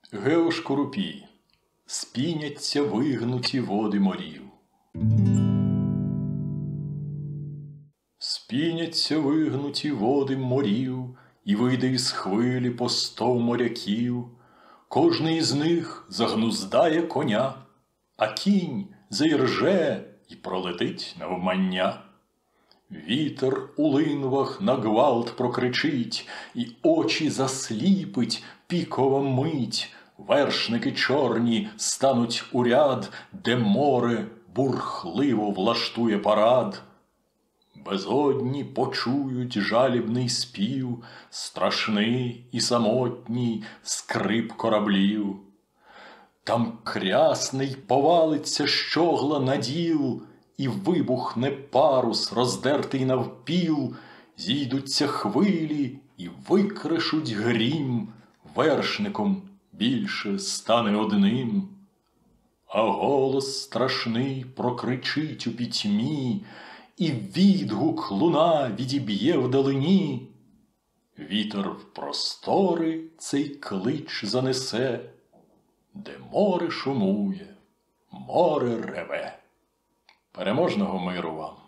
Геошкурупі, спіняться вигнуті води морів. Спіняться вигнуті води морів, і вийде із хвилі по 100 моряків. Кожний із них загнуздає коня, а кінь заірже і пролетить навмання. Вітер у линвах на гвалт прокричить, і очі засліпить пікова мить. Вершники чорні стануть у ряд, де море бурхливо влаштує парад. Безодні почують жалібний спів, страшний і самотній скрип кораблів. Там крясний повалиться щогла на діл, і вибухне парус, роздертий навпіл. Зійдуться хвилі і викришуть грім, вершником більше стане одним. А голос страшний прокричить у пітьмі, і відгук луна відіб'є вдалині. Вітер в простори цей клич занесе, де море шумує, море реве. Переможного миру вам!